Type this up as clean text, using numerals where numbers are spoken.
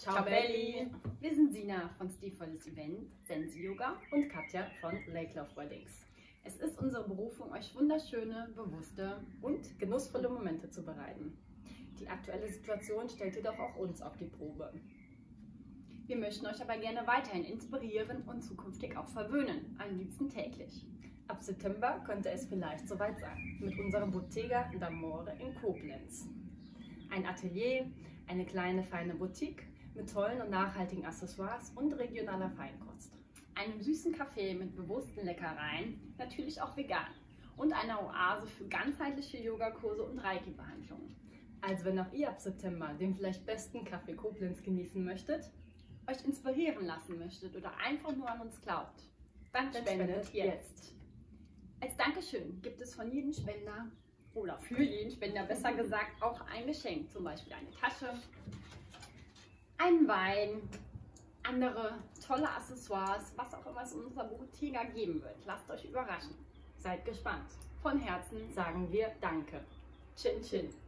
Ciao Belly! Wir sind Sina von Stilvolles Event, Sensi Yoga und Katja von Lake Love Weddings. Es ist unsere Berufung, euch wunderschöne, bewusste und genussvolle Momente zu bereiten. Die aktuelle Situation stellt jedoch auch uns auf die Probe. Wir möchten euch aber gerne weiterhin inspirieren und zukünftig auch verwöhnen, am liebsten täglich. Ab September könnte es vielleicht soweit sein, mit unserer Bottega d'Amore in Koblenz. Ein Atelier, eine kleine feine Boutique mit tollen und nachhaltigen Accessoires und regionaler Feinkost. Einem süßen Kaffee mit bewussten Leckereien, natürlich auch vegan. Und einer Oase für ganzheitliche Yogakurse und Reiki-Behandlungen. Also wenn auch ihr ab September den vielleicht besten Kaffee Koblenz genießen möchtet, euch inspirieren lassen möchtet oder einfach nur an uns glaubt, dann spendet jetzt. Als Dankeschön gibt es von jedem Spender oder für jeden Spender besser gesagt auch ein Geschenk, zum Beispiel eine Tasche, einen Wein, andere tolle Accessoires, was auch immer es in unserer Bottega geben wird. Lasst euch überraschen. Seid gespannt. Von Herzen sagen wir Danke. Chin Chin.